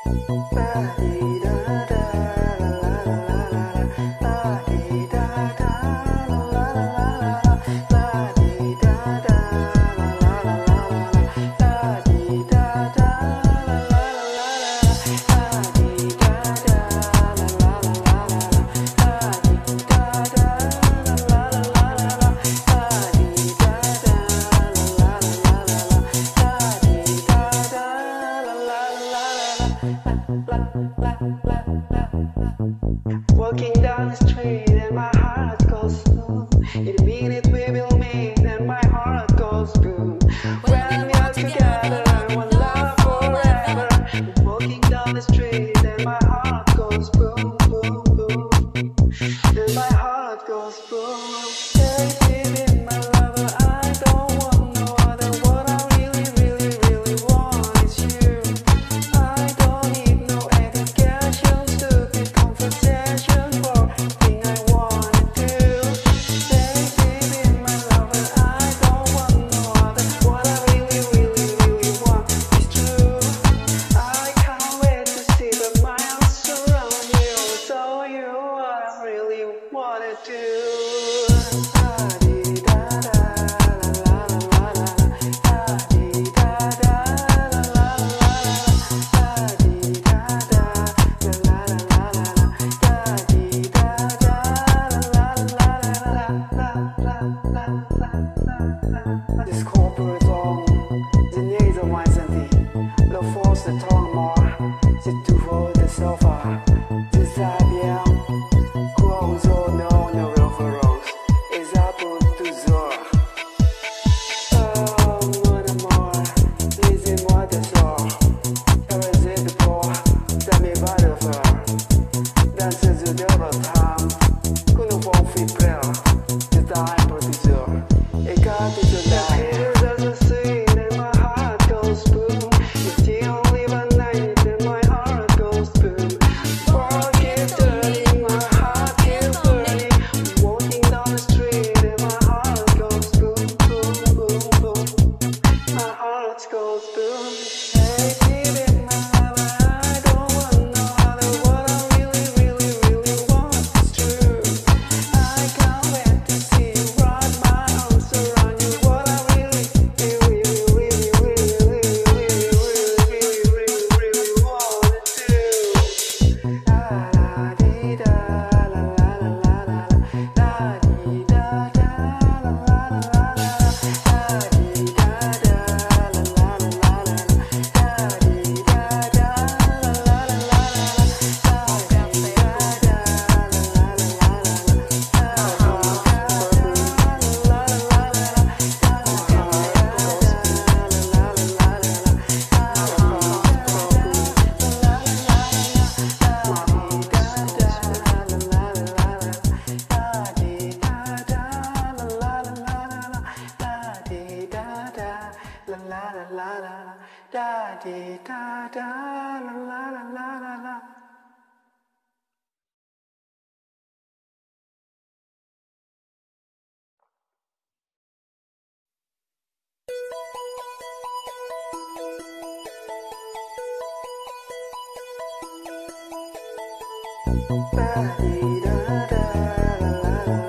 Walking down the street and my heart goes boom. In a minute we will meet and my heart goes boom. When we are together, one love forever. Walking down the street and my heart goes boom, boom, boom. And my heart goes boom. Hey, baby, my lover, I don't want no other. What I really, really, really want is you. I don't need no education, stupid conversation for thing I wanna do. Hey, baby, my lover, I don't want no other. What I really, really, really want is true. I can't wait to see the miles around you. Show you what I really wanna do. This corporate home, the needs of my sanity, le force de ton mort, c'est toujours de sofa, je sais bien, quoi aux honneurs, ne reverrons, et ça pour toujours. Oh, mon amour, lisez-moi de sort, caressez de peau, ça m'est pas de faire, dans ce jeu de votre âme, que nous pouvons vibrer, de time pour toujours, et quand tu te lèves. Da da da la la la.